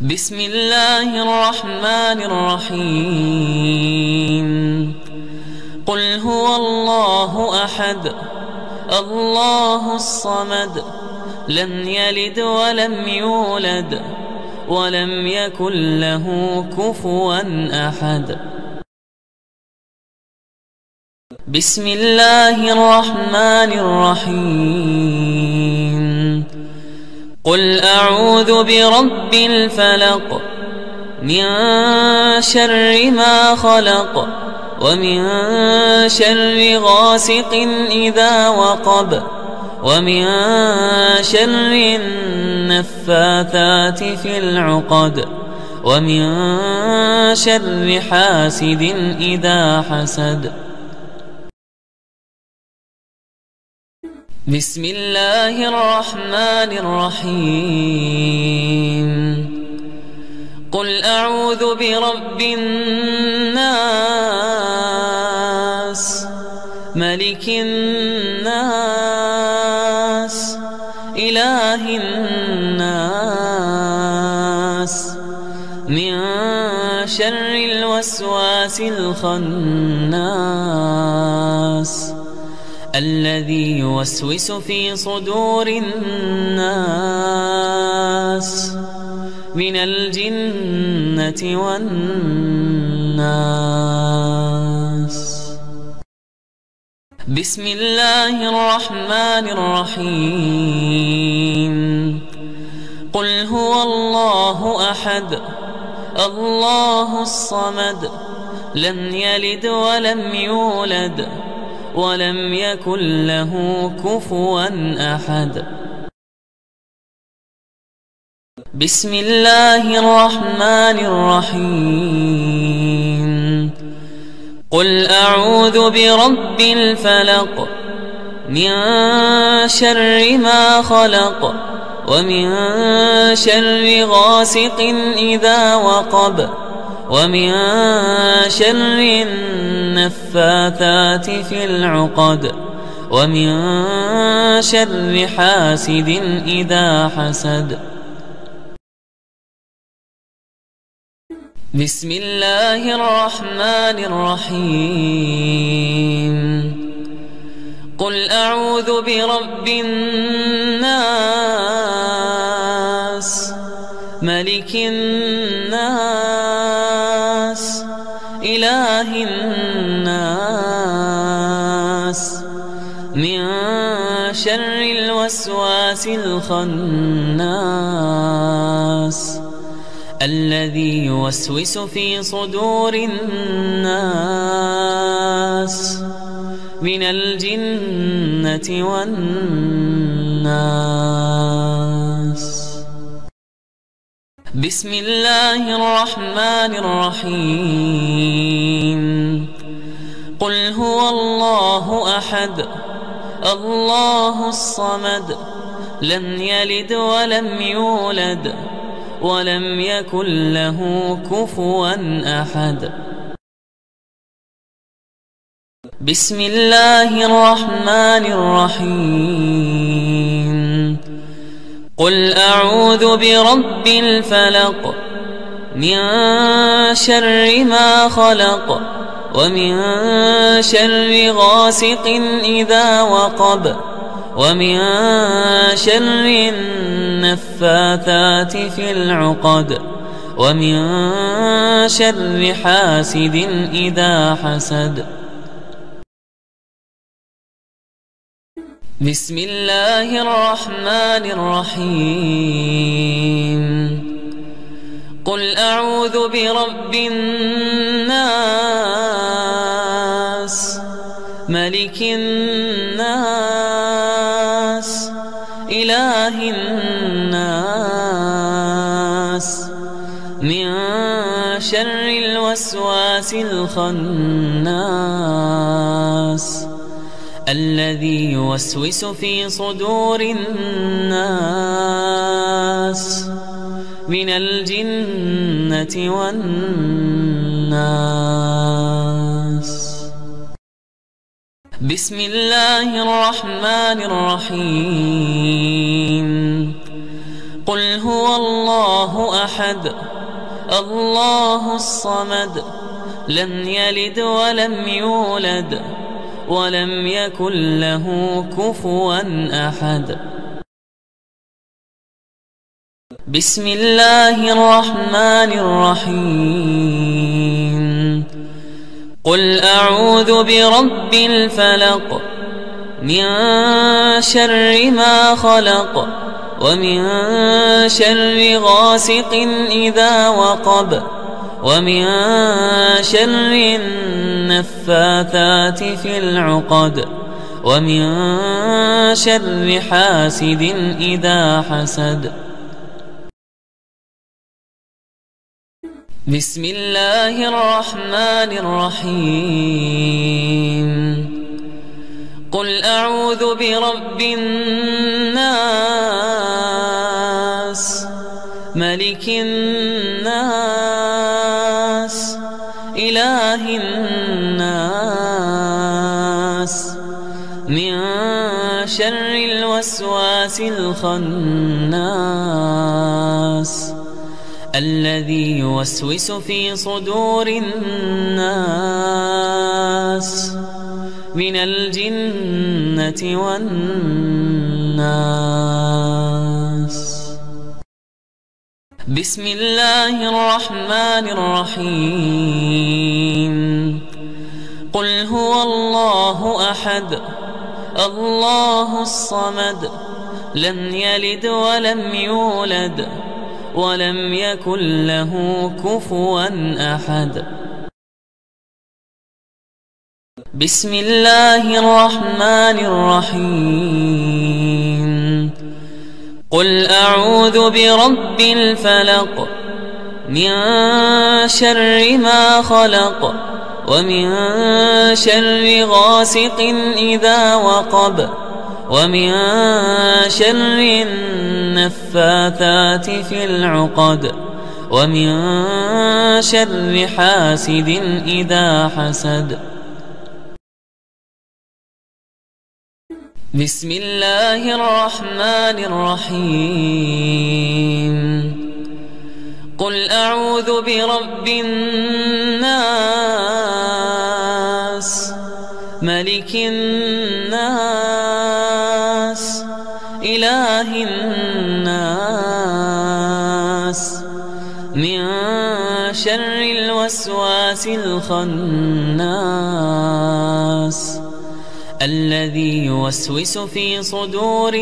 بسم الله الرحمن الرحيم. قل هو الله أحد الله الصمد لم يلد ولم يولد ولم يكن له كفوا أحد. بسم الله الرحمن الرحيم. قل أعوذ برب الفلق من شر ما خلق ومن شر غاسق إذا وقب ومن شر النفاثات في العقد ومن شر حاسد إذا حسد. بسم الله الرحمن الرحيم. قل أعوذ برب الناس ملك الناس إله الناس من شر الوسواس الخناس الذي يوسوس في صدور الناس من الجنة والناس. بسم الله الرحمن الرحيم. قل هو الله أحد الله الصمد لم يلد ولم يولد ولم يكن له كفوا أحد. بسم الله الرحمن الرحيم. قل أعوذ برب الفلق من شر ما خلق ومن شر غاسق إذا وقب ومن شر النفاثات في العقد ومن شر حاسد إذا حسد. بسم الله الرحمن الرحيم. قل أعوذ برب الناس ملك الناس إله الناس من شر الوسواس الخناس الذي يوسوس في صدور الناس من الجنة والناس. بسم الله الرحمن الرحيم. قل هو الله أحد الله الصمد لم يلد ولم يولد ولم يكن له كفوا أحد. بسم الله الرحمن الرحيم. قل أعوذ برب الفلق من شر ما خلق ومن شر غاسق إذا وقب ومن شر النفاثات في العقد ومن شر حاسد إذا حسد. بسم الله الرحمن الرحيم. قل أعوذ برب الناس ملك الناس إله الناس من شر الوسواس الخناس الذي يوسوس في صدور الناس من الجنة والناس. بسم الله الرحمن الرحيم. قل هو الله أحد الله الصمد لم يلد ولم يولد ولم يكن له كفوا أحد. بسم الله الرحمن الرحيم. قل أعوذ برب الفلق من شر ما خلق ومن شر غاسق إذا وقب ومن شر النفاثات في العقد ومن شر حاسد إذا حسد. بسم الله الرحمن الرحيم. قل أعوذ برب الناس ملك الناس إله الناس من شر الوسواس الخناس الذي يوسوس في صدور الناس من الجنة والناس. بسم الله الرحمن الرحيم. قل هو الله أحد الله الصمد لم يلد ولم يولد ولم يكن له كفوا أحد. بسم الله الرحمن الرحيم. قل أعوذ برب الفلق من شر ما خلق ومن شر غاسق إذا وقب ومن شر النفاثات في العقد ومن شر حاسد إذا حسد. بسم الله الرحمن الرحيم. قل أعوذ برب الناس ملك الناس إله الناس من شر الوسواس الخناس الذي يوسوس في صدور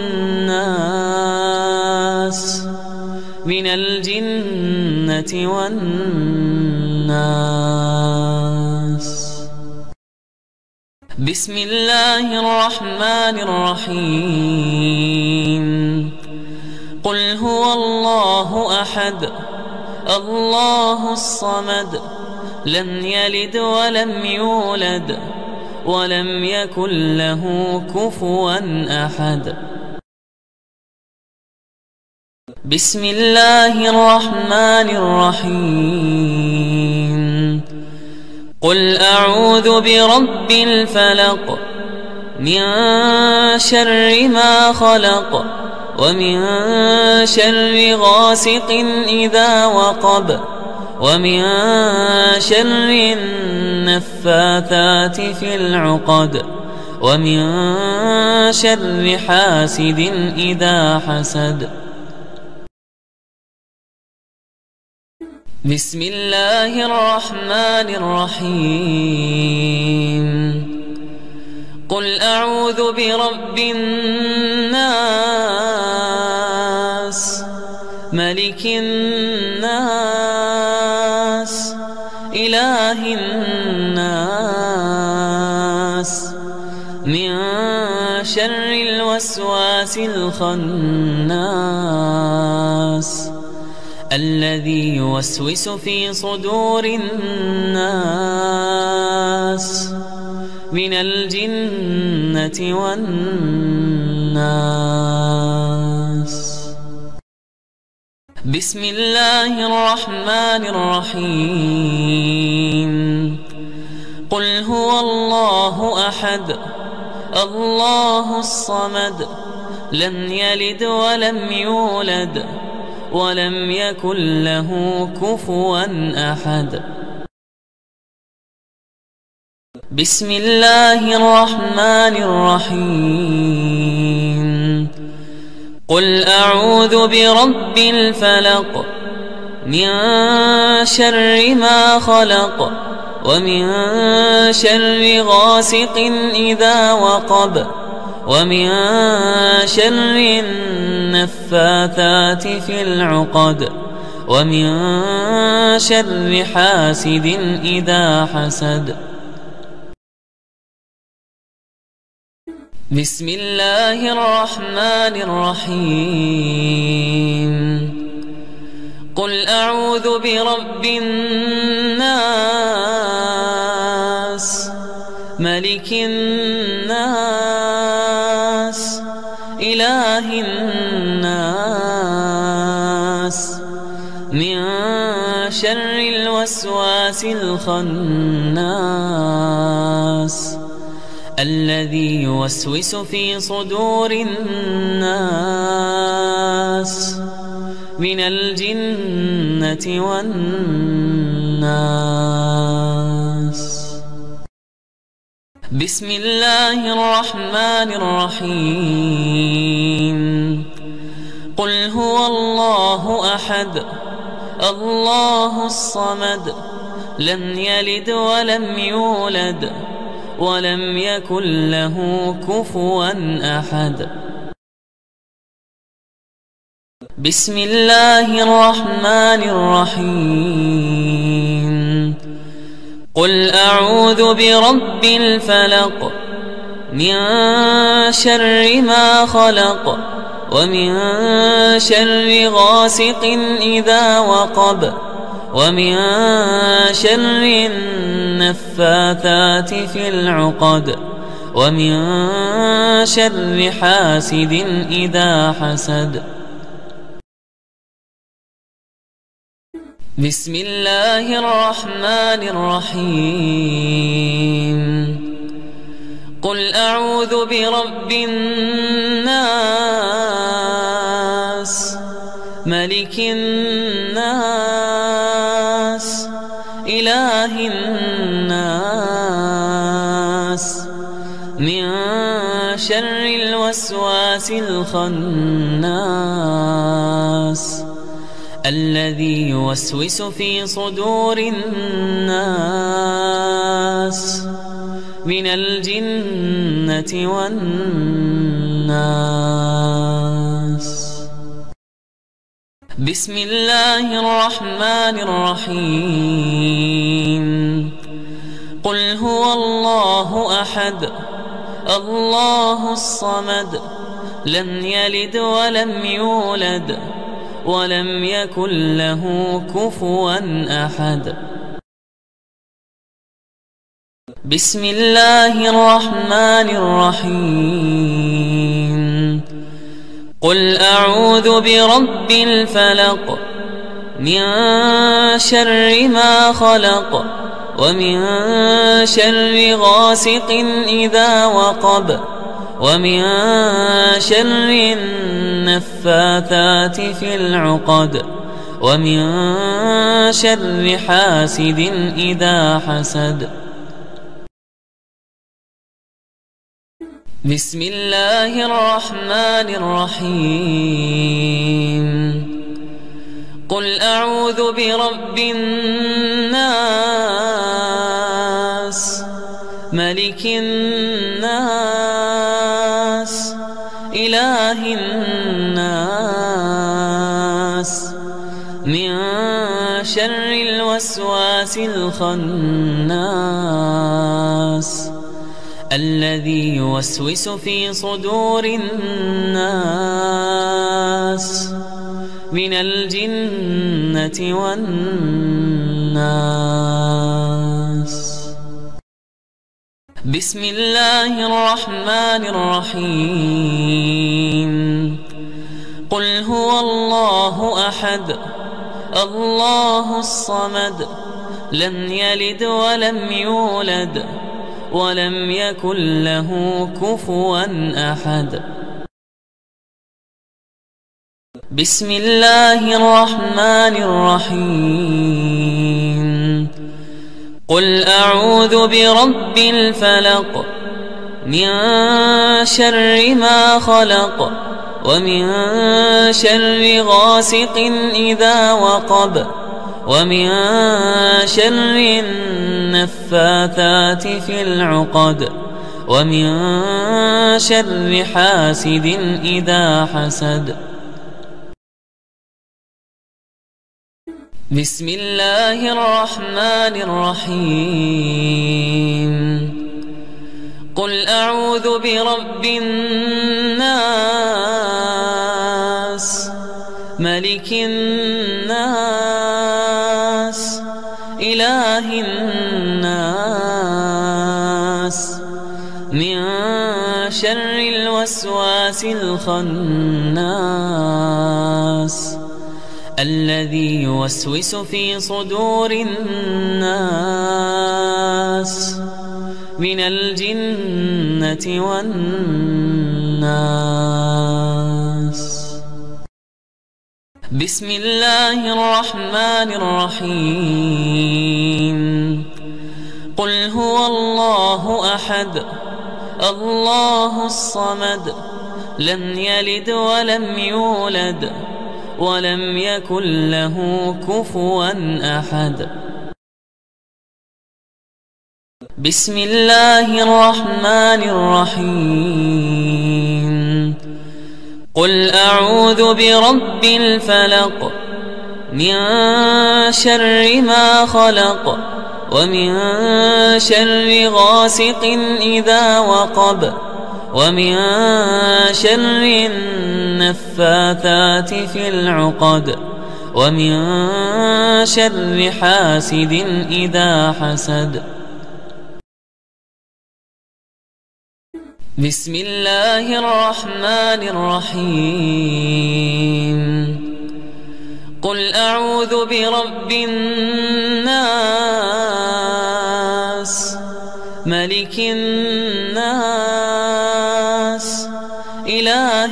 الناس من الجنة والناس. بسم الله الرحمن الرحيم. قل هو الله أحد الله الصمد لم يلد ولم يولد ولم يكن له كفوا أحد. بسم الله الرحمن الرحيم. قل أعوذ برب الفلق من شر ما خلق ومن شر غاسق إذا وقب ومن شر النفاثات في العقد ومن شر حاسد إذا حسد. بسم الله الرحمن الرحيم. قل أعوذ برب الناس ملك الناس إله الناس من شر الوسواس الخناس الذي يوسوس في صدور الناس من الجنة والناس. بسم الله الرحمن الرحيم. قل هو الله أحد الله الصمد لم يلد ولم يولد ولم يكن له كفوا أحد. بسم الله الرحمن الرحيم. قل أعوذ برب الفلق من شر ما خلق ومن شر غاسق إذا وقب ومن شر النفاثات في العقد ومن شر حاسد إذا حسد. بسم الله الرحمن الرحيم. قل أعوذ برب الناس ملك الناس إله الناس من شر الوسواس الخناس الذي يوسوس في صدور الناس من الجنة والناس. بسم الله الرحمن الرحيم. قل هو الله أحد الله الصمد لم يلد ولم يولد ولم يكن له كفوا أحد. بسم الله الرحمن الرحيم. قل أعوذ برب الفلق من شر ما خلق ومن شر غاسق إذا وقب ومن شر النفاثات في العقد ومن شر حاسد إذا حسد. بسم الله الرحمن الرحيم. قل أعوذ برب الناس ملك الناس إله الناس من شر الوسواس الخناس الذي يوسوس في صدور الناس من الجنة والناس. بسم الله الرحمن الرحيم. قل هو الله أحد الله الصمد لم يلد ولم يولد ولم يكن له كفوا أحد. بسم الله الرحمن الرحيم. قل أعوذ برب الفلق من شر ما خلق ومن شر غاسق إذا وقب ومن شر النفاثات في العقد ومن شر حاسد إذا حسد. بسم الله الرحمن الرحيم. قل أعوذ برب الناس ملك الناس إله الناس من شر الوسواس الخناس الذي يوسوس في صدور الناس من الجنة والناس. بسم الله الرحمن الرحيم. قل هو الله أحد الله الصمد لم يلد ولم يولد ولم يكن له كفوا أحد. بسم الله الرحمن الرحيم قل أعوذ برب الفلق من شر ما خلق ومن شر غاسق إذا وقب ومن شر النفاثات في العقد ومن شر حاسد إذا حسد. بسم الله الرحمن الرحيم قل أعوذ برب الناس ملك الناس إله الناس من شر الوسواس الخناس الذي يوسوس في صدور الناس من الجنة والناس. بسم الله الرحمن الرحيم قل هو الله أحد الله الصمد لم يلد ولم يولد ولم يكن له كفوا أحد. بسم الله الرحمن الرحيم قل أعوذ برب الفلق من شر ما خلق ومن شر غاسق إذا وقب ومن شر النفاثات في العقد ومن شر حاسد إذا حسد. بسم الله الرحمن الرحيم قل أعوذ برب الناس ملك الناس إله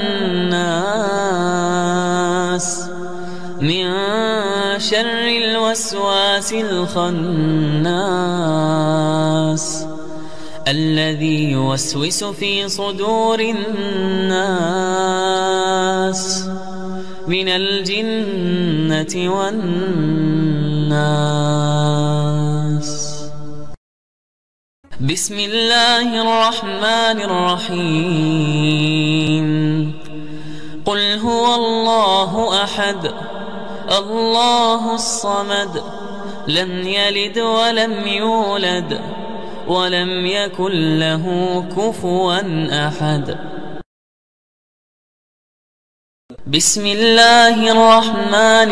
الناس من شر الوسواس الخناس الذي يوسوس في صدور الناس من الجنة والناس. بسم الله الرحمن الرحيم قل هو الله أحد الله الصمد لم يلد ولم يولد ولم يكن له كفوا أحد. بسم الله الرحمن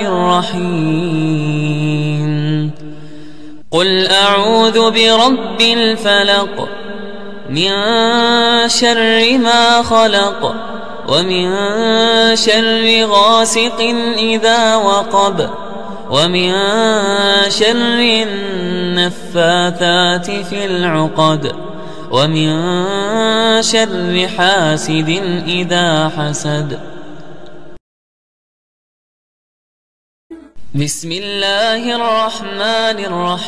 الرحيم قل أعوذ برب الفلق من شر ما خلق ومن شر غاسق إذا وقب ومن شر النفاثات في العقد ومن شر حاسد إذا حسد. بسم الله الرحمن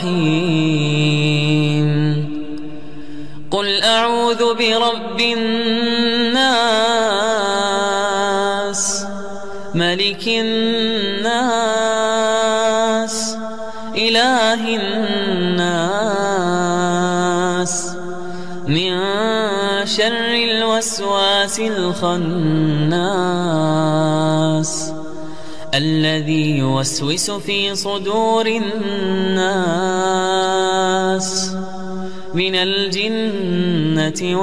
الرحيم قل أعوذ برب الناس ملك الناس إله الناس من شر الوسواس الخناس الذي يوسوس في صدور الناس من الجنة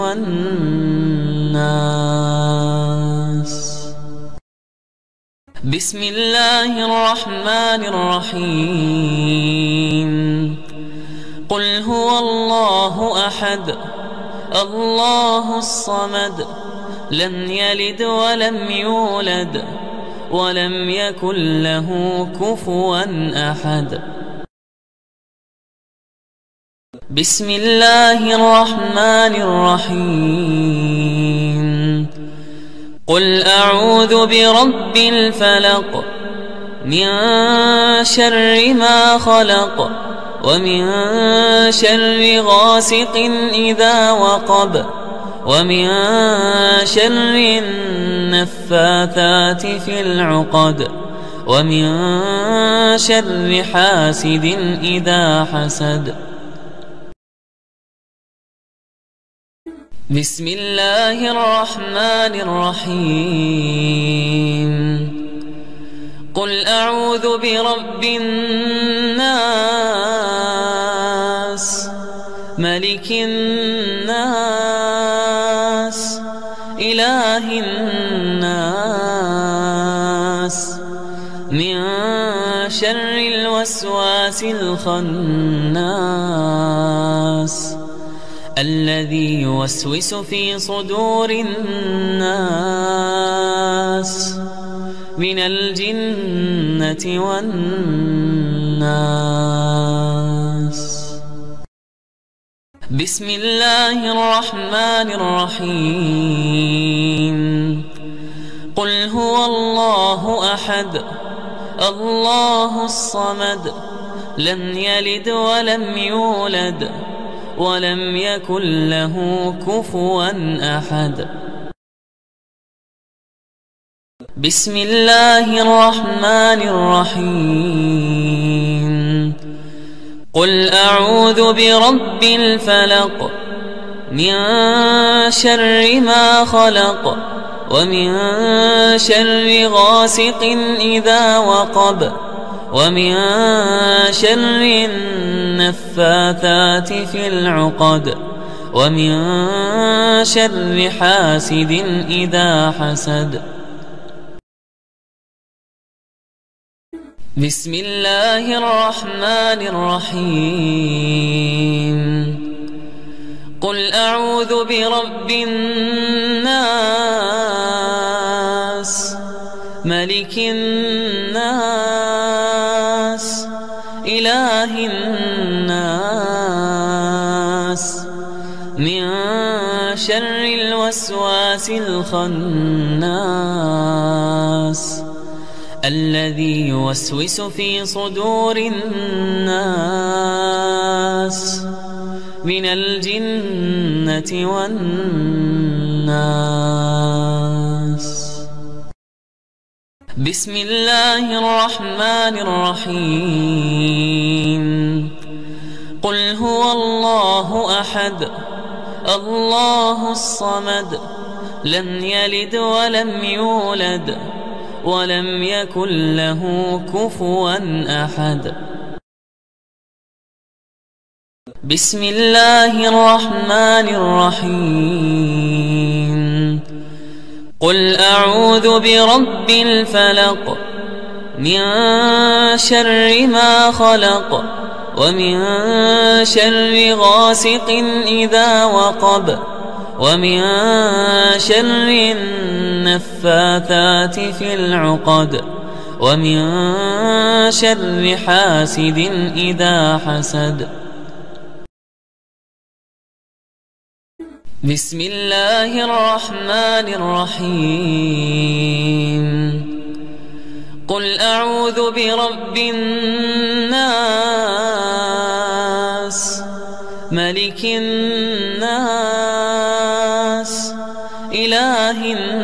والناس. بسم الله الرحمن الرحيم قل هو الله أحد الله الصمد لم يلد ولم يولد ولم يكن له كفوا أحد. بسم الله الرحمن الرحيم قل أعوذ برب الفلق من شر ما خلق ومن شر غاسق إذا وقب ومن شر النفاثات في العقد ومن شر حاسد إذا حسد. بسم الله الرحمن الرحيم. قل أعوذ برب الناس ملك الناس إله الناس من شر الوسواس الخناس الذي يوسوس في صدور الناس من الجنة والناس. بسم الله الرحمن الرحيم. قل هو الله أحد الله الصمد لم يلد ولم يولد ولم يكن له كفوا أحد. بسم الله الرحمن الرحيم. قل أعوذ برب الفلق من شر ما خلق ومن شر غاسق إذا وقب ومن شر النفاثات في العقد ومن شر حاسد إذا حسد. بسم الله الرحمن الرحيم. قل أعوذ برب الناس ملك الناس إله الناس من شر الوسواس الخناس الذي يوسوس في صدور الناس من الجنة والناس. بسم الله الرحمن الرحيم. قل هو الله أحد الله الصمد لم يلد ولم يولد ولم يكن له كفوا أحد. بسم الله الرحمن الرحيم. قل أعوذ برب الفلق من شر ما خلق ومن شر غاسق إذا وقب ومن شر النفاثات في العقد ومن شر حاسد إذا حسد. بسم الله الرحمن الرحيم. قل أعوذ برب الناس ملك الناس إله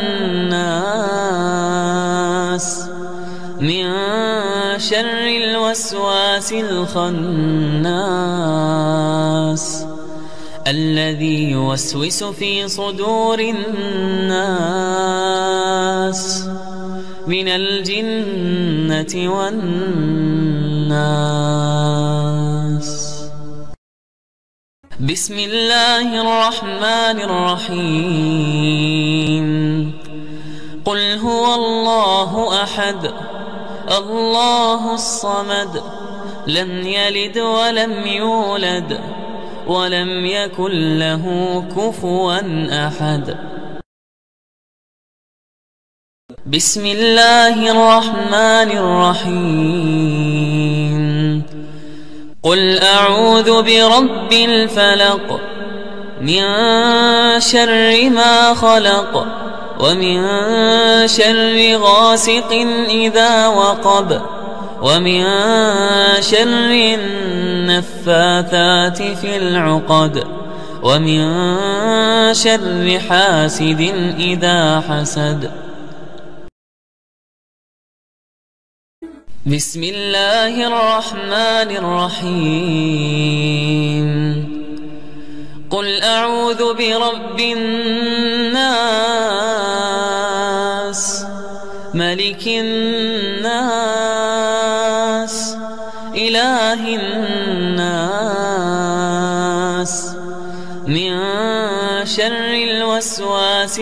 الناس من شر الوسواس الخناس الذي يوسوس في صدور الناس من الجنة والناس. بسم الله الرحمن الرحيم. قل هو الله أحد الله الصمد لم يلد ولم يولد ولم يكن له كفوا أحد. بسم الله الرحمن الرحيم. قل أعوذ برب الفلق من شر ما خلق ومن شر غاسق إذا وقب ومن شر النفاثات في العقد ومن شر حاسد إذا حسد. بسم الله الرحمن الرحيم. قل أعوذ برب الناس ملك الناس إله الناس من شر الوسواس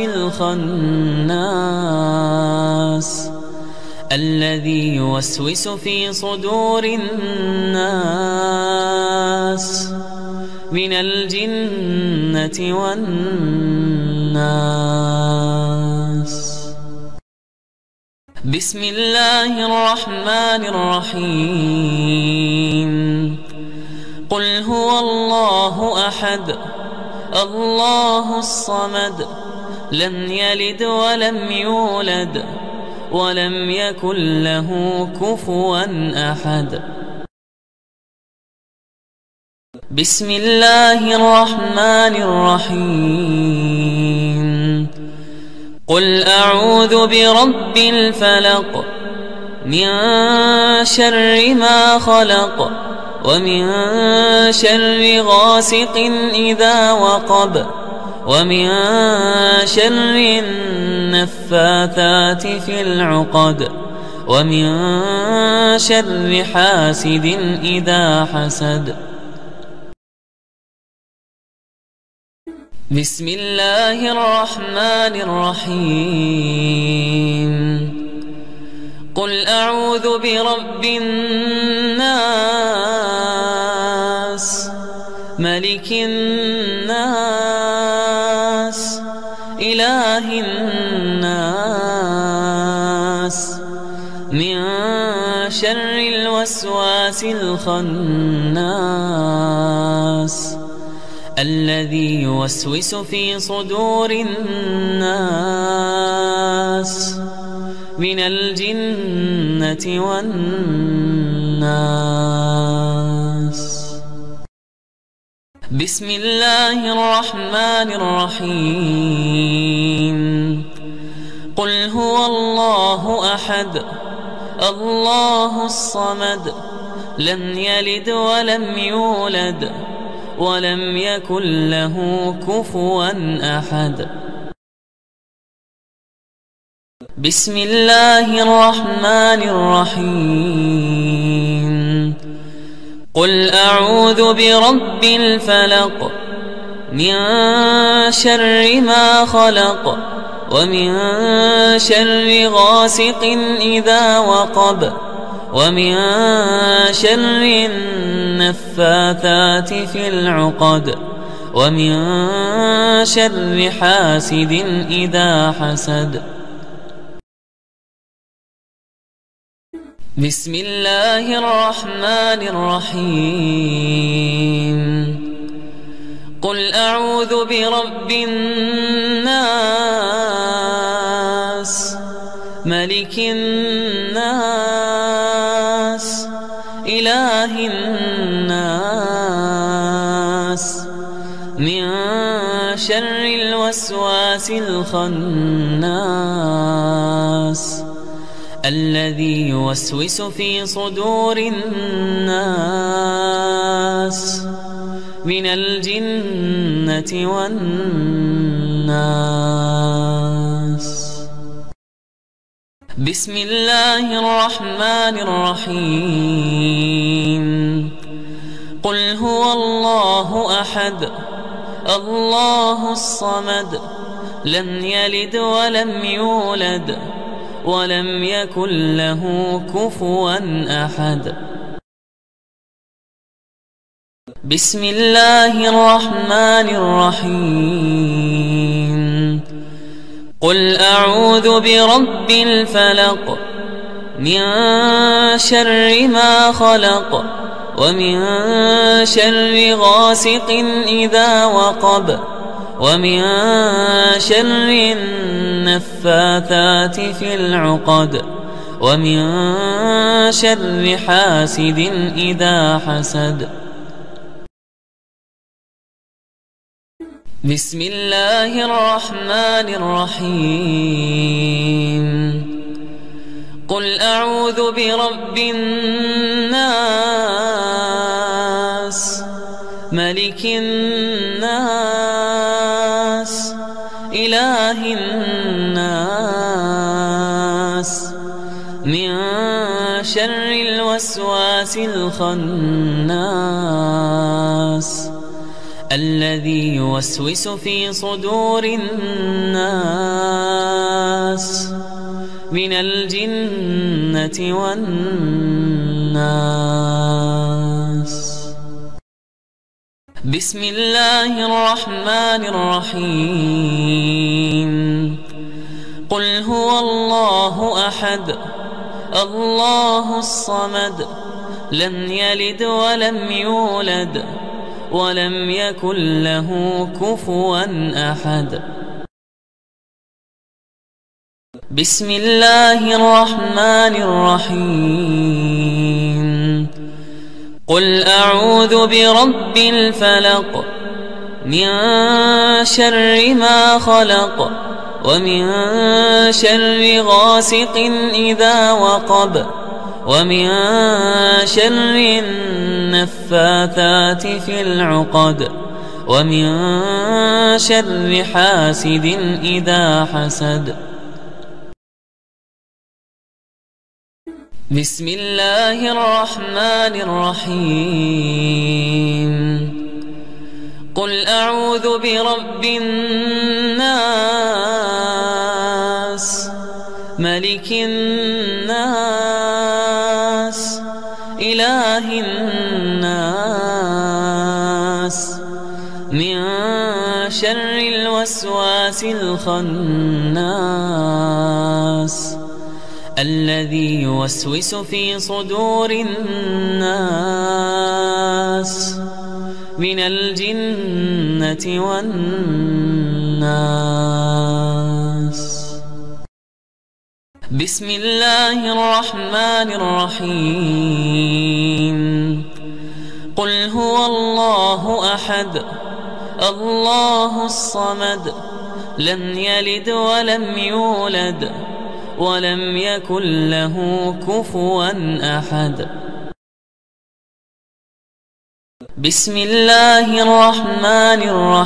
الخناس الذي يوسوس في صدور الناس من الجنة والناس. بسم الله الرحمن الرحيم. قل هو الله أحد الله الصمد لم يلد ولم يولد ولم يكن له كفوا أحد. بسم الله الرحمن الرحيم. قل أعوذ برب الفلق من شر ما خلق ومن شر غاسق إذا وقب ومن شر النفاثات في العقد ومن شر حاسد إذا حسد. بسم الله الرحمن الرحيم. قل أعوذ برب الناس ملك الناس إله الناس من شر الوسواس الخناس الذي يوسوس في صدور الناس من الجنة والناس. بسم الله الرحمن الرحيم. قل هو الله أحد الله الصمد لم يلد ولم يولد ولم يكن له كفوا أحد. بسم الله الرحمن الرحيم. قل أعوذ برب الفلق من شر ما خلق ومن شر غاسق إذا وقب ومن شر النفاثات في العقد ومن شر حاسد إذا حسد. بسم الله الرحمن الرحيم. قل أعوذ برب الناس ملك الناس إله الناس من شر الوسواس الخناس الذي يوسوس في صدور الناس من الجنة والناس. بسم الله الرحمن الرحيم. قل هو الله أحد الله الصمد لم يلد ولم يولد ولم يكن له كفوا أحد. بسم الله الرحمن الرحيم. قل أعوذ برب الفلق من شر ما خلق ومن شر غاسق إذا وقب ومن شر النفاثات في العقد ومن شر حاسد إذا حسد. بسم الله الرحمن الرحيم. قل أعوذ برب الناس ملك الناس إله الناس من شر الوسواس الخناس الذي يوسوس في صدور الناس من الجنة والناس. بسم الله الرحمن الرحيم. قل هو الله أحد الله الصمد لم يلد ولم يولد ولم يكن له كفوا أحد. بسم الله الرحمن الرحيم. قل أعوذ برب الفلق من شر ما خلق ومن شر غاسق إذا وقب ومن شر النفاثات في العقد ومن شر حاسد إذا حسد. بسم الله الرحمن الرحيم. قل أعوذ برب الناس ملك الناس إله الناس من شر الوسواس الخناس الذي يوسوس في صدور الناس من الجنة والناس. بسم الله الرحمن الرحيم. قل هو الله أحد الله الصمد لم يلد ولم يولد ولم يكن له كفوا أحد. بسم الله الرحمن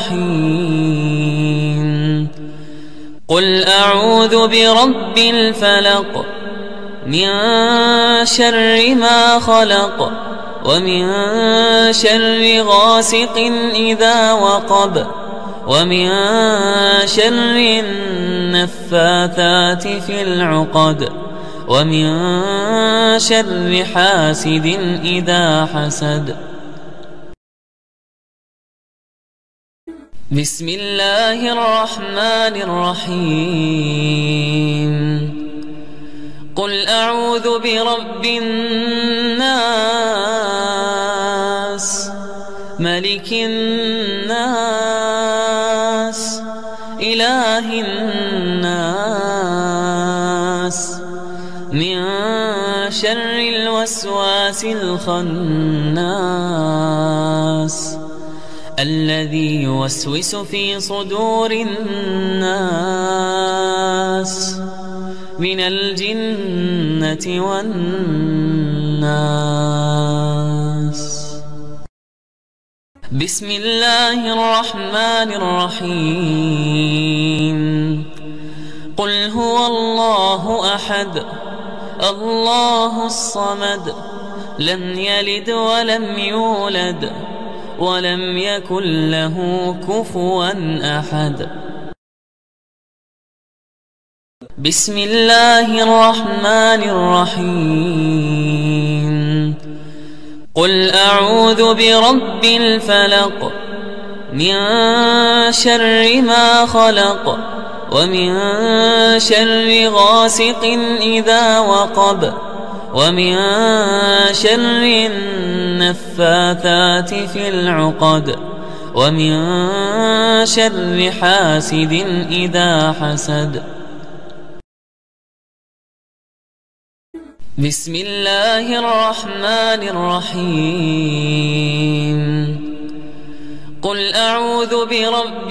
الرحيم. قل أعوذ برب الفلق من شر ما خلق ومن شر غاسق إذا وقب ومن شر النفاثات في العقد ومن شر حاسد إذا حسد. بسم الله الرحمن الرحيم. قل أعوذ برب الناس ملك الناس إله الناس من شر الوسواس الخناس الذي يوسوس في صدور الناس من الجنة والناس. بسم الله الرحمن الرحيم. قل هو الله أحد الله الصمد لم يلد ولم يولد ولم يكن له كفوا أحد. بسم الله الرحمن الرحيم. قل أعوذ برب الفلق من شر ما خلق ومن شر غاسق إذا وقب ومن شر النفاثات في العقد ومن شر حاسد إذا حسد. بسم الله الرحمن الرحيم. قل أعوذ برب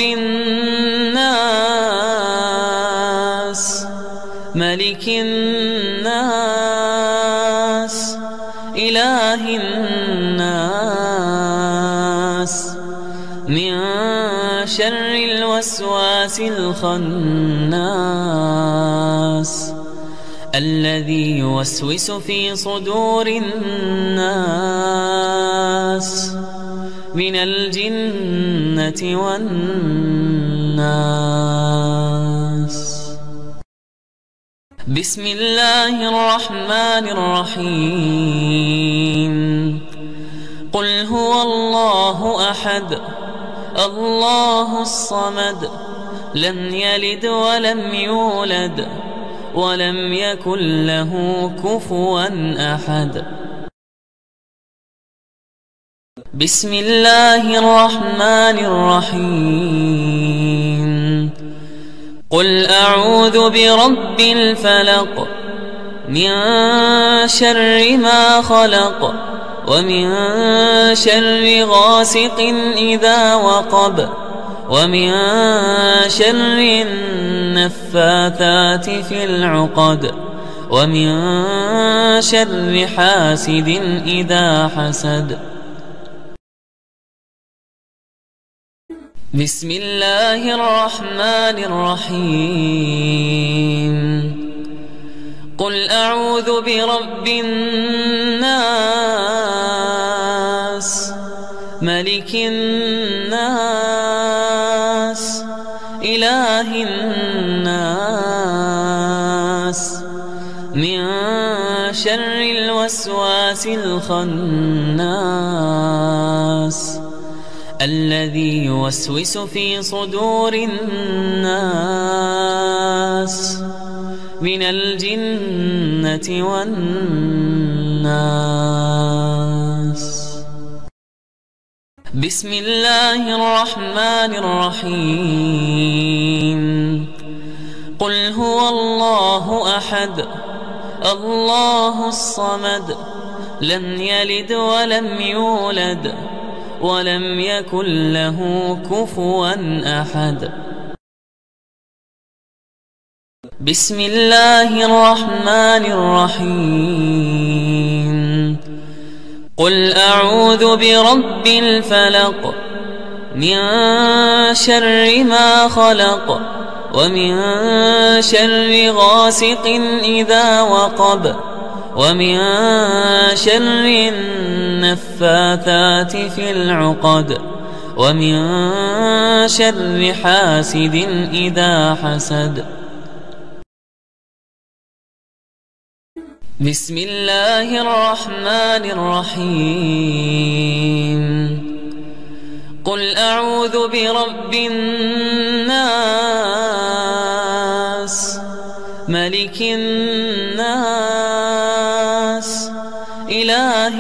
الناس ملك الناس إله الناس من شر الوسواس الخناس الذي يوسوس في صدور الناس من الجنة والناس. بسم الله الرحمن الرحيم. قل هو الله أحد الله الصمد لم يلد ولم يولد ولم يكن له كفوا أحد. بسم الله الرحمن الرحيم. قل أعوذ برب الفلق من شر ما خلق ومن شر غاسق إذا وقب ومن شر النفاثات في العقد ومن شر حاسد إذا حسد. بسم الله الرحمن الرحيم. قل أعوذ برب الناس ملك الناس إله الناس من شر الوسواس الخناس الذي يوسوس في صدور الناس من الجنة والناس. بسم الله الرحمن الرحيم. قل هو الله أحد الله الصمد لم يلد ولم يولد ولم يكن له كفوا أحد. بسم الله الرحمن الرحيم. قل أعوذ برب الفلق من شر ما خلق ومن شر غاسق إذا وقب ومن شر النفاثات في العقد ومن شر حاسد إذا حسد. بسم الله الرحمن الرحيم. قل أعوذ برب الناس ملك الناس إله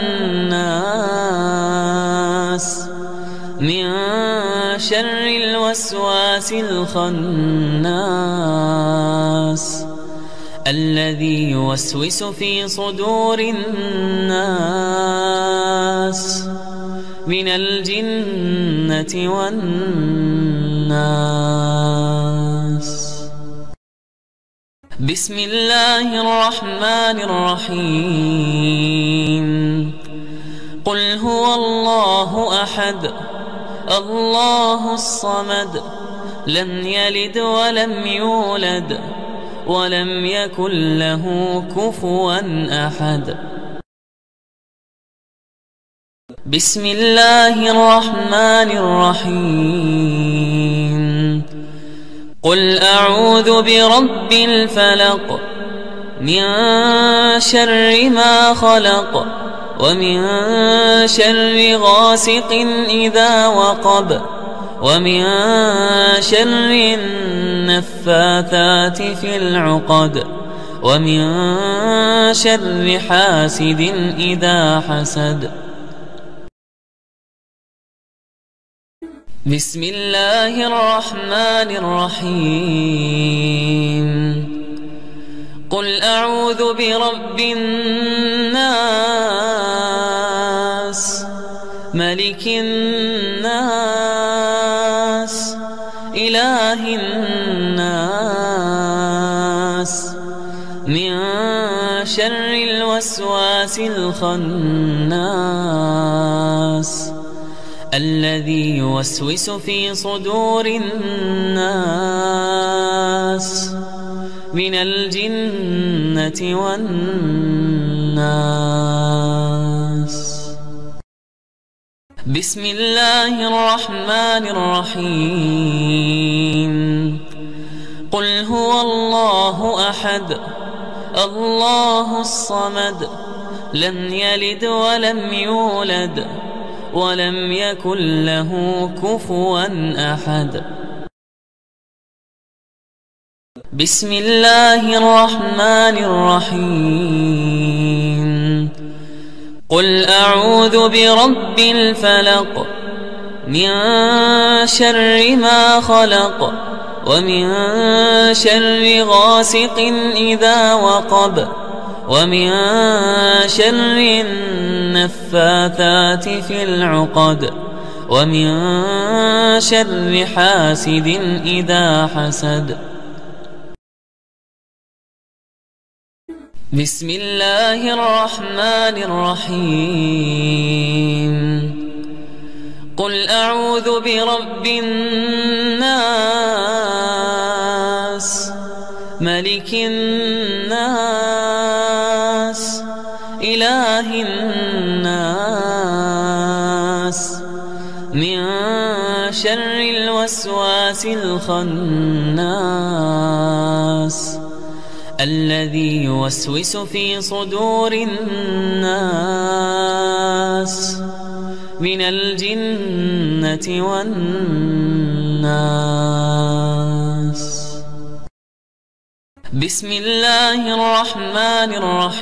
الناس من شر الوسواس الخناس الذي يوسوس في صدور الناس من الجنة والناس. بسم الله الرحمن الرحيم. قل هو الله أحد الله الصمد لم يلد ولم يولد ولم يكن له كفوا أحد. بسم الله الرحمن الرحيم. قل أعوذ برب الفلق من شر ما خلق ومن شر غاسق إذا وقب ومن شر النفاثات في العقد ومن شر حاسد إذا حسد. بسم الله الرحمن الرحيم قل أعوذ برب الناس ملك الناس إله الناس من شر الوسواس الخناس الذي يوسوس في صدور الناس من الجنة والناس. بسم الله الرحمن الرحيم قل هو الله أحد الله الصمد لم يلد ولم يولد ولم يكن له كفوا أحد. بسم الله الرحمن الرحيم قل أعوذ برب الفلق من شر ما خلق ومن شر غاسق إذا وقب ومن شر النفاثات في العقد ومن شر حاسد إذا حسد. بسم الله الرحمن الرحيم قل أعوذ برب الناس ملك الناس إله الناس من شر الوسواس الخناس الذي يوسوس في صدور الناس من الجنة والناس. بسم الله الرحمن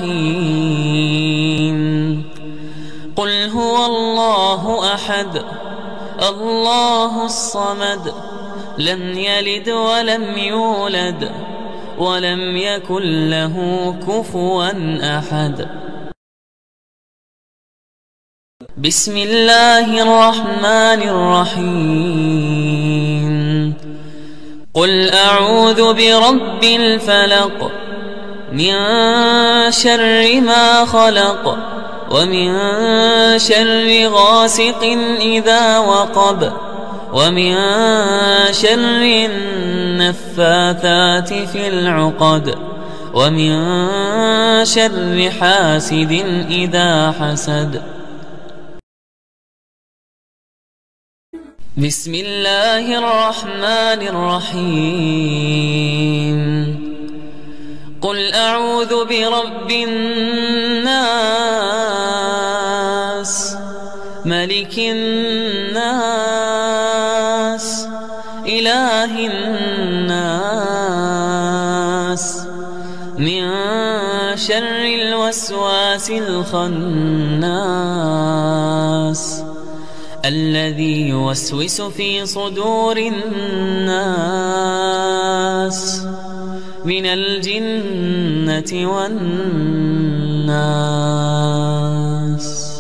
الرحيم قل هو الله أحد الله الصمد لم يلد ولم يولد ولم يكن له كفوا أحد. بسم الله الرحمن الرحيم قل أعوذ برب الفلق من شر ما خلق ومن شر غاسق إذا وقب ومن شر النفاثات في العقد ومن شر حاسد إذا حسد. بسم الله الرحمن الرحيم قل أعوذ برب الناس ملك الناس إله الناس من شر الوسواس الخناس الذي يوسوس في صدور الناس من الجنة والناس.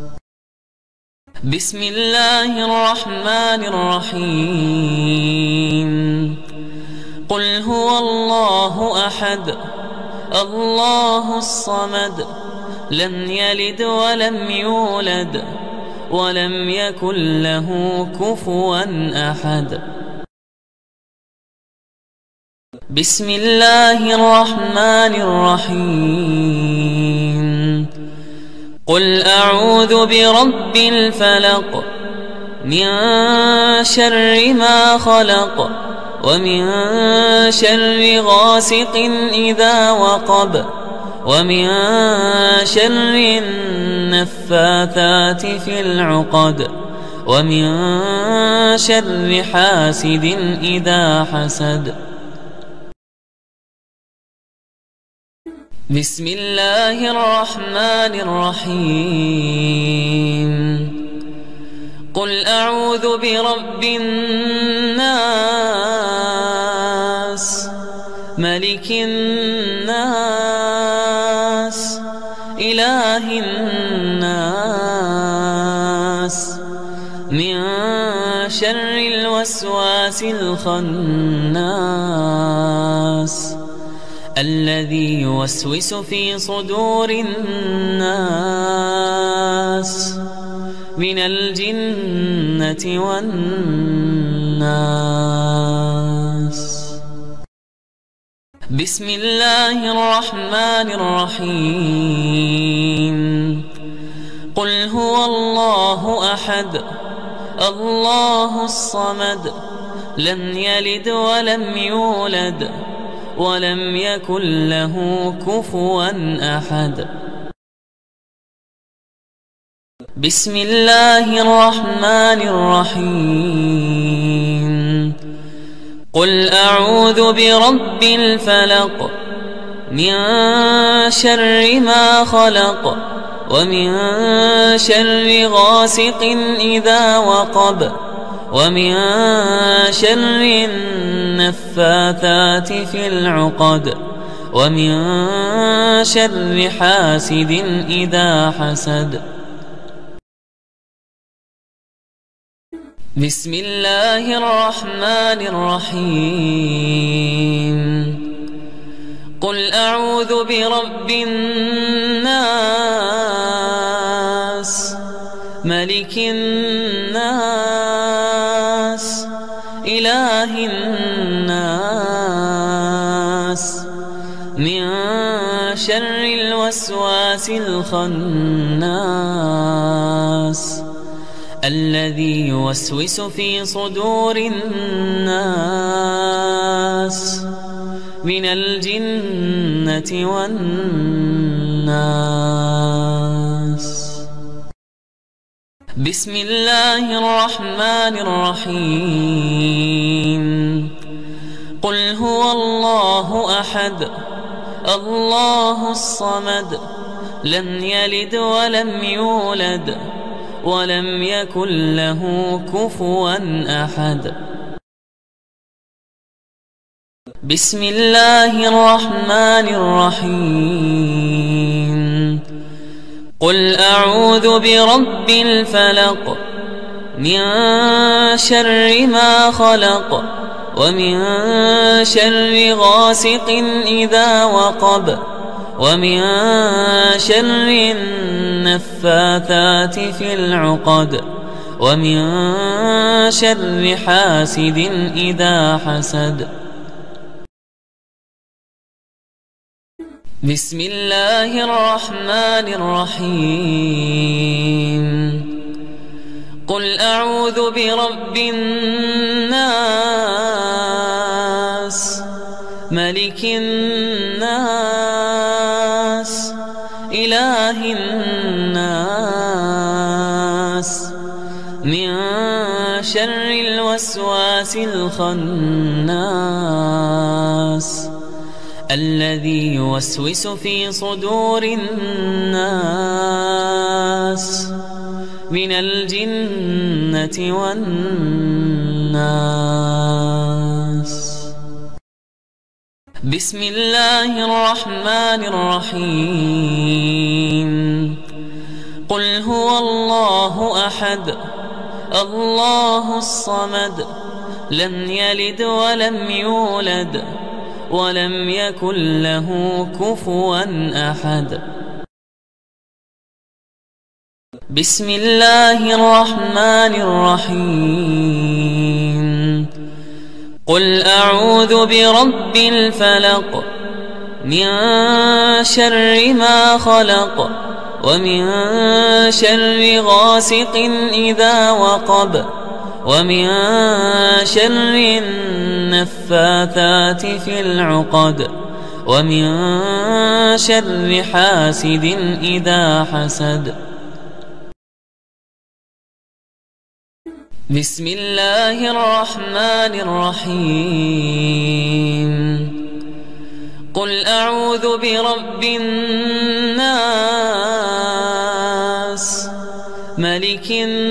بسم الله الرحمن الرحيم قل هو الله أحد الله الصمد لم يلد ولم يولد ولم يكن له كفوا أحد. بسم الله الرحمن الرحيم قل أعوذ برب الفلق من شر ما خلق ومن شر غاسق إذا وقب ومن شر النفاثات في العقد ومن شر حاسد إذا حسد. بسم الله الرحمن الرحيم قل قل أعوذ برب الناس ملك الناس إله الناس من شر الوسواس الخناس الذي يوسوس في صدور الناس من الجنة والناس. بسم الله الرحمن الرحيم. قل هو الله أحد الله الصمد لم يلد ولم يولد ولم يكن له كفوا أحد. بسم الله الرحمن الرحيم. قل أعوذ برب الفلق من شر ما خلق ومن شر غاسق إذا وقب ومن شر النفاثات في العقد ومن شر حاسد إذا حسد. بسم الله الرحمن الرحيم. قل أعوذ برب الناس ملك الناس إله الناس من شر الوسواس الخناس الذي يوسوس في صدور الناس من الجنة والناس. بسم الله الرحمن الرحيم. قل هو الله أحد الله الصمد لم يلد ولم يولد ولم يكن له كفوا أحد. بسم الله الرحمن الرحيم. قل أعوذ برب الفلق من شر ما خلق ومن شر غاسق إذا وقب ومن شر النفاثات في العقد ومن شر حاسد إذا حسد. بسم الله الرحمن الرحيم. قل أعوذ برب الناس ملك الناس إله الناس من شر الوسواس الخناس الذي يوسوس في صدور الناس من الجنة والناس. بسم الله الرحمن الرحيم. قل هو الله أحد الله الصمد لم يلد ولم يولد ولم يكن له كفوا أحد. بسم الله الرحمن الرحيم. قل أعوذ برب الفلق من شر ما خلق ومن شر غاسق إذا وقب ومن شر النفاثات في العقد ومن شر حاسد إذا حسد. بسم الله الرحمن الرحيم. قل أعوذ برب الناس ملك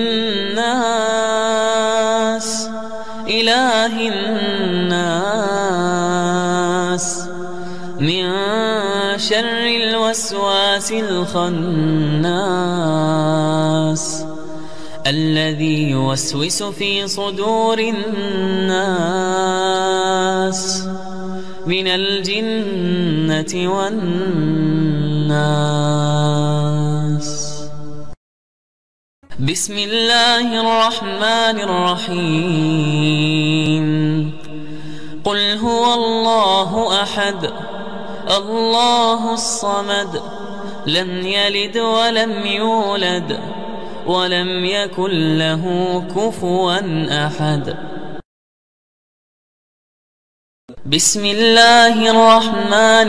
الناس إله الناس من شر الوسواس الخناس الذي يوسوس في صدور الناس من الجنة والناس. بسم الله الرحمن الرحيم. قل هو الله أحد الله الصمد لم يلد ولم يولد ولم يكن له كفوا أحد. بسم الله الرحمن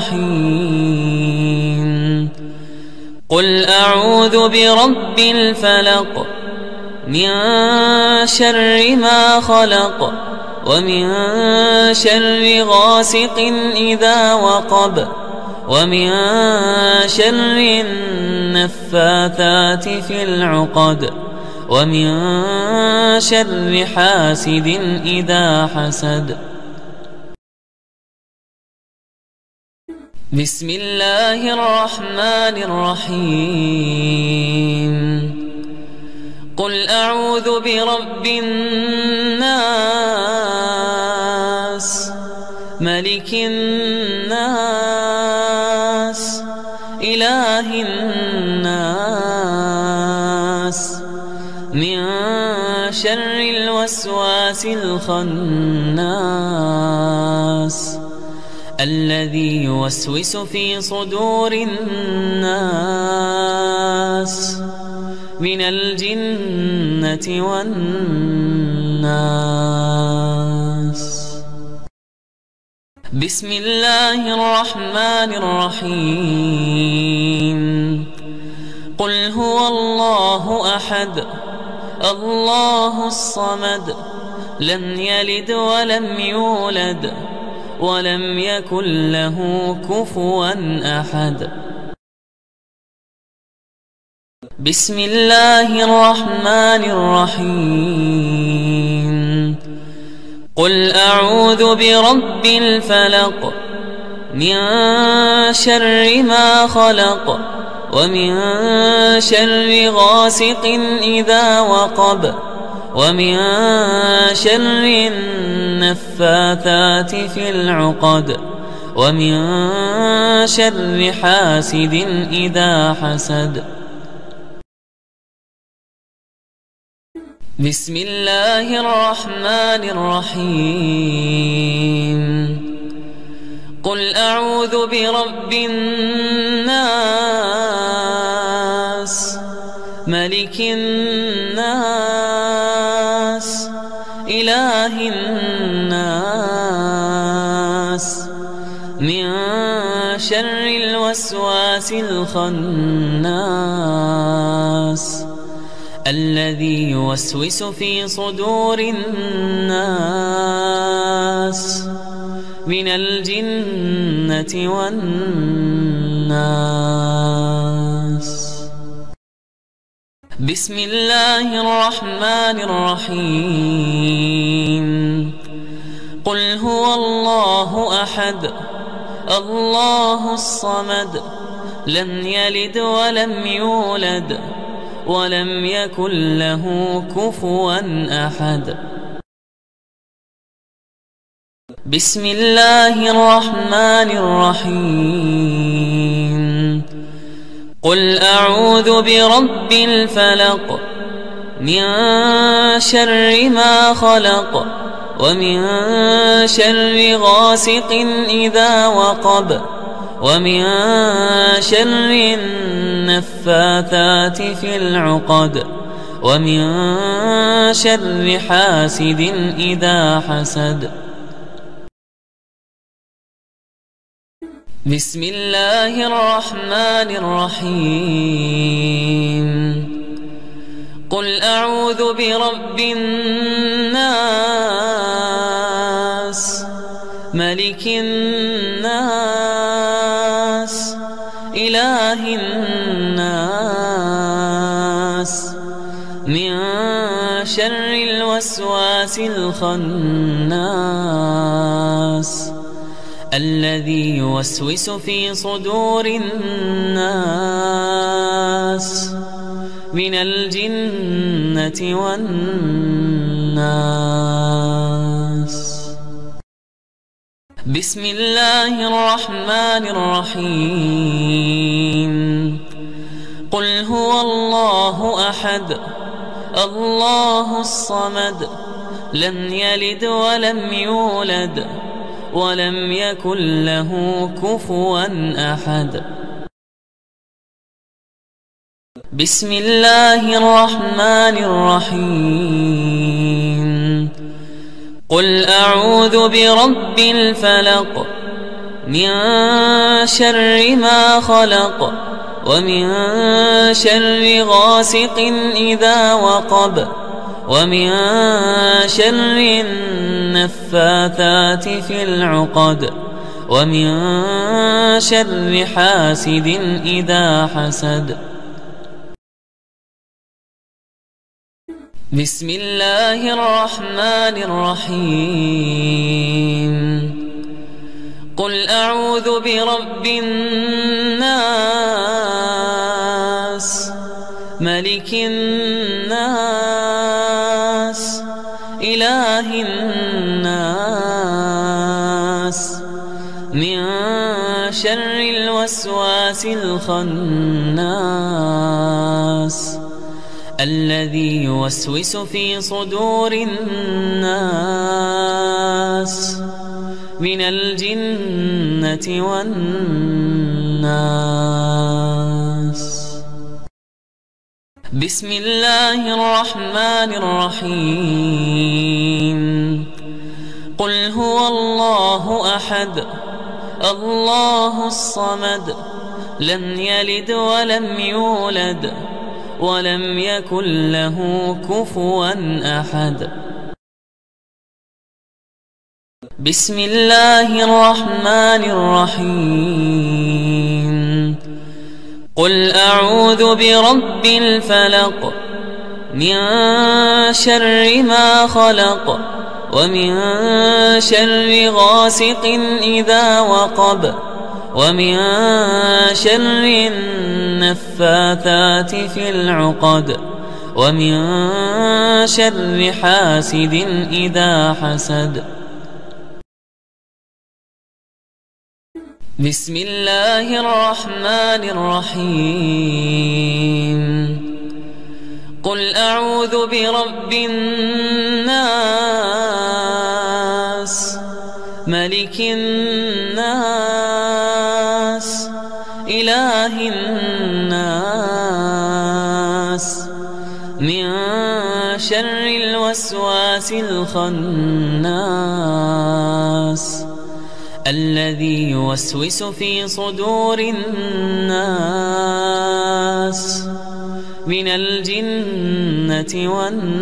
الرحيم. قل أعوذ برب الفلق من شر ما خلق ومن شر غاسق إذا وقب ومن شر النفاثات في العقد ومن شر حاسد إذا حسد. بسم الله الرحمن الرحيم. قل أعوذ برب الناس ملك الناس إله الناس من شر الوسواس الخناس الذي يوسوس في صدور الناس من الجنة والناس. بسم الله الرحمن الرحيم. قل هو الله أحد الله الصمد لم يلد ولم يولد ولم يكن له كفوا أحد. بسم الله الرحمن الرحيم. قل أعوذ برب الفلق من شر ما خلق ومن شر غاسق إذا وقب ومن شر النفاثات في العقد ومن شر حاسد إذا حسد. بسم الله الرحمن الرحيم. قل أعوذ برب الناس ملك الناس إله الناس من شر الوسواس الخناس الذي يوسوس في صدور الناس من الجنة والناس. بسم الله الرحمن الرحيم. قل هو الله أحد الله الصمد لم يلد ولم يولد ولم يكن له كفوا أحد. بسم الله الرحمن الرحيم. قل أعوذ برب الفلق من شر ما خلق ومن شر غاسق إذا وقب ومن شر النفاثات في العقد ومن شر حاسد إذا حسد. بسم الله الرحمن الرحيم. قل أعوذ برب الناس ملك الناس إله الناس من شر الوسواس الخناس الذي يوسوس في صدور الناس من الجنة والناس. بسم الله الرحمن الرحيم. قل هو الله أحد الله الصمد لم يلد ولم يولد ولم يكن له كفوا أحد. بسم الله الرحمن الرحيم. قل أعوذ برب الفلق من شر ما خلق ومن شر غاسق إذا وقب ومن شر النفاثات في العقد ومن شر حاسد إذا حسد. بسم الله الرحمن الرحيم. قل أعوذ برب الناس ملك الناس إله الناس من شر الوسواس الخناس الذي يوسوس في صدور الناس من الجنة والناس. بسم الله الرحمن الرحيم. قل هو الله أحد الله الصمد لم يلد ولم يولد ولم يكن له كفوا أحد. بسم الله الرحمن الرحيم. قل أعوذ برب الفلق من شر ما خلق ومن شر غاسق إذا وقب ومن شر النفاثات في العقد ومن شر حاسد إذا حسد. بسم الله الرحمن الرحيم. قل أعوذ برب الناس ملك الناس إله الناس من شر الوسواس الخناس الذي يوسوس في صدور الناس من الجنة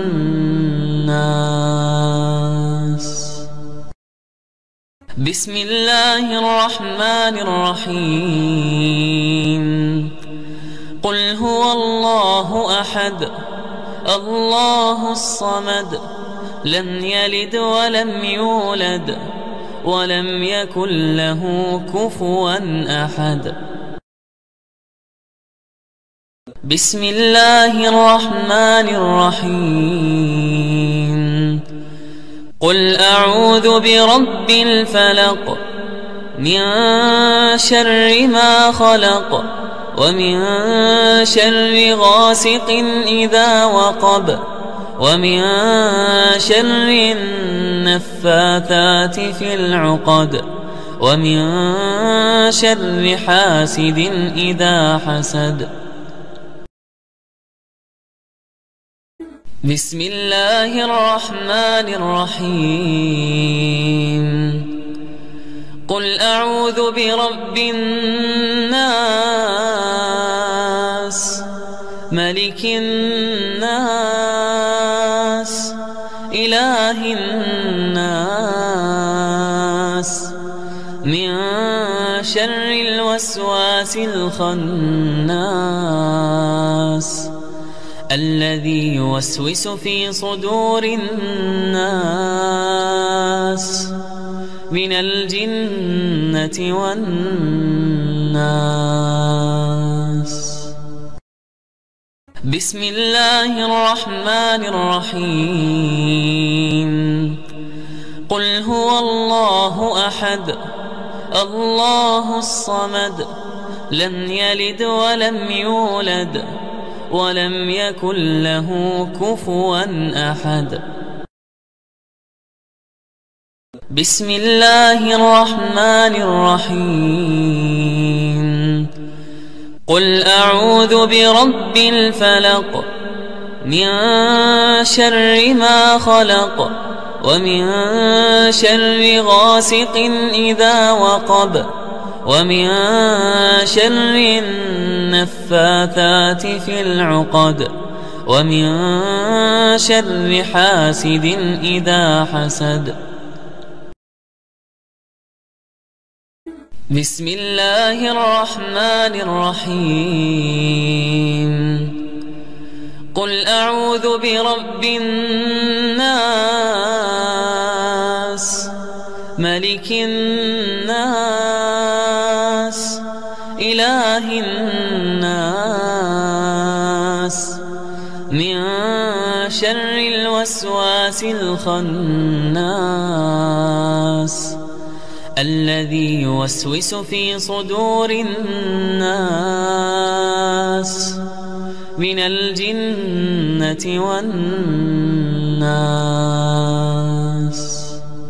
والناس. بسم الله الرحمن الرحيم. قل هو الله أحد الله الصمد لم يلد ولم يولد ولم يكن له كفوا أحد. بسم الله الرحمن الرحيم. قل أعوذ برب الفلق من شر ما خلق ومن شر غاسق إذا وقب ومن شر النفاثات في العقد ومن شر حاسد إذا حسد. بسم الله الرحمن الرحيم. قل أعوذ برب الناس ملك الناس إله الناس من شر الوسواس الخناس الذي يوسوس في صدور الناس من الجنة والناس. بسم الله الرحمن الرحيم. قل هو الله أحد الله الصمد لم يلد ولم يولد ولم يكن له كفوا أحد. بسم الله الرحمن الرحيم. قل أعوذ برب الفلق من شر ما خلق ومن شر غاسق إذا وقب ومن شر النفاثات في العقد ومن شر حاسد إذا حسد. بسم الله الرحمن الرحيم. قل أعوذ برب الناس ملك الناس إله الناس من شر الوسواس الخناس الذي يوسوس في صدور الناس من الجنة والناس.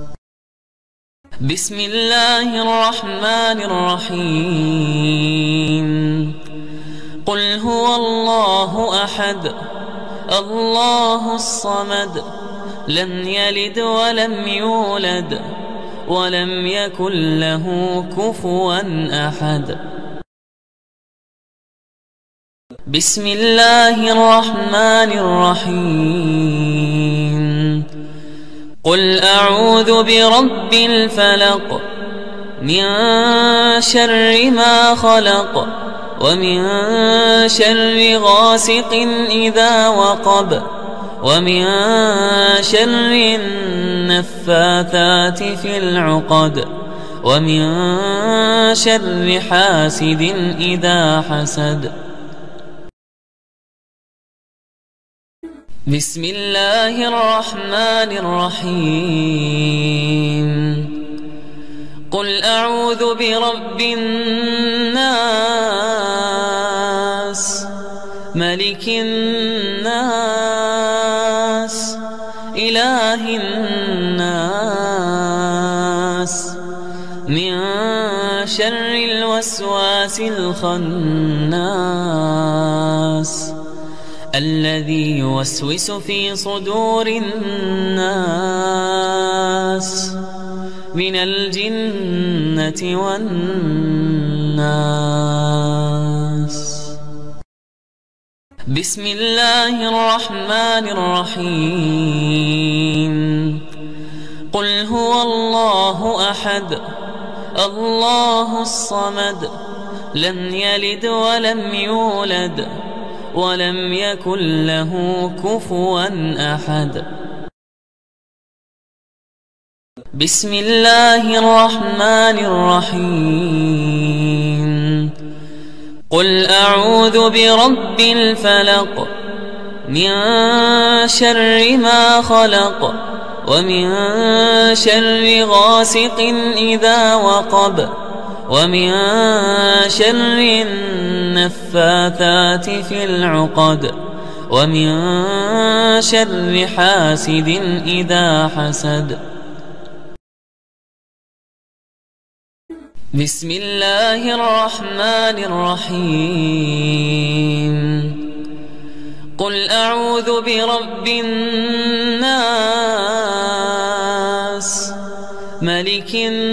بسم الله الرحمن الرحيم. قل هو الله أحد الله الصمد لم يلد ولم يولد ولم يكن له كفوا أحد. بسم الله الرحمن الرحيم. قل أعوذ برب الفلق من شر ما خلق ومن شر غاسق إذا وقب ومن شر النفاثات في العقد ومن شر حاسد إذا حسد. بسم الله الرحمن الرحيم. قل أعوذ برب الناس ملك الناس إله الناس من شر الوسواس الخناس الذي يوسوس في صدور الناس من الجنة والناس. بسم الله الرحمن الرحيم. قل هو الله أحد الله الصمد لم يلد ولم يولد ولم يكن له كفوا أحد. بسم الله الرحمن الرحيم. قل أعوذ برب الفلق من شر ما خلق ومن شر غاسق إذا وقب ومن شر النفاثات في العقد ومن شر حاسد إذا حسد. بسم الله الرحمن الرحيم. قل أعوذ برب الناس ملك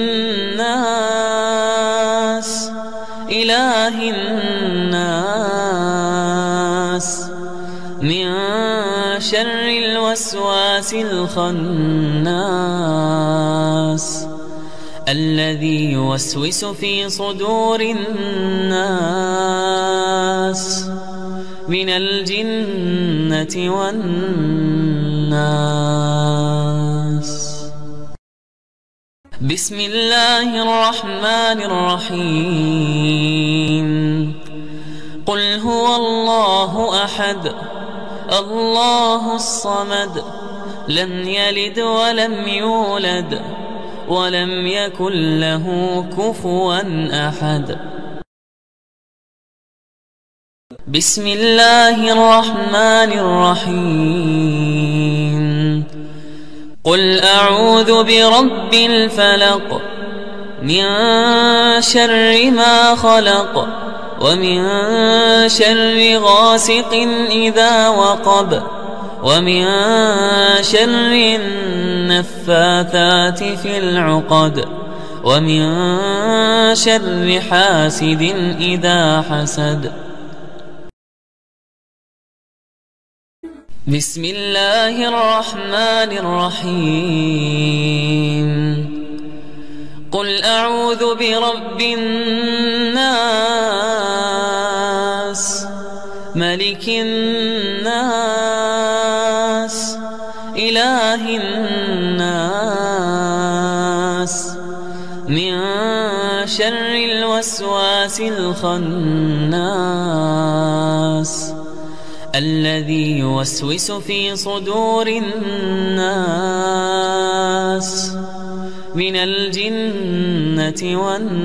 الناس إله الناس من شر الوسواس الخناس الذي يوسوس في صدور الناس من الجنة والناس. بسم الله الرحمن الرحيم. قل هو الله أحد الله الصمد لم يلد ولم يولد ولم يكن له كفوا أحد. بسم الله الرحمن الرحيم. قل أعوذ برب الفلق من شر ما خلق ومن شر غاسق إذا وقب ومن شر النفاثات في العقد ومن شر حاسد إذا حسد. بسم الله الرحمن الرحيم. قل أعوذ برب الناس ملك الناس إله الناس من شر الوسواس الخناس الذي يوسوس في صدور الناس من الجنة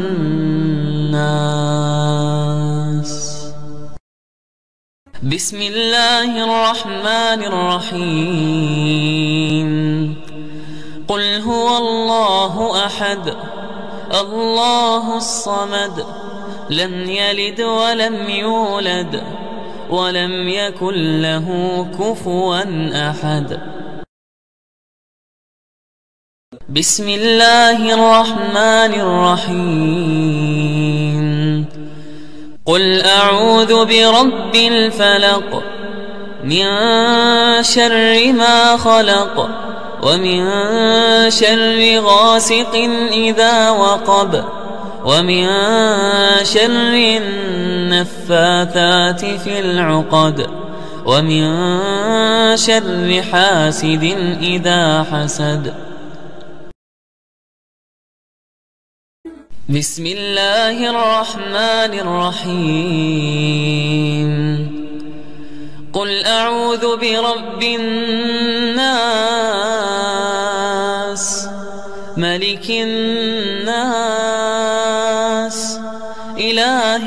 والناس. بسم الله الرحمن الرحيم. قل هو الله أحد الله الصمد لم يلد ولم يولد ولم يكن له كفوا أحد. بسم الله الرحمن الرحيم. قل أعوذ برب الفلق من شر ما خلق ومن شر غاسق إذا وقب ومن شر النفاثات في العقد ومن شر حاسد إذا حسد. بسم الله الرحمن الرحيم. قل أعوذ برب الناس ملك الناس إله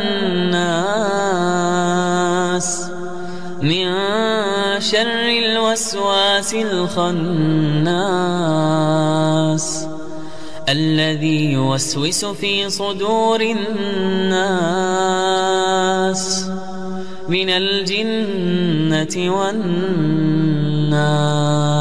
الناس من شر الوسواس الخناس الذي يوسوس في صدور الناس من الجنة والناس.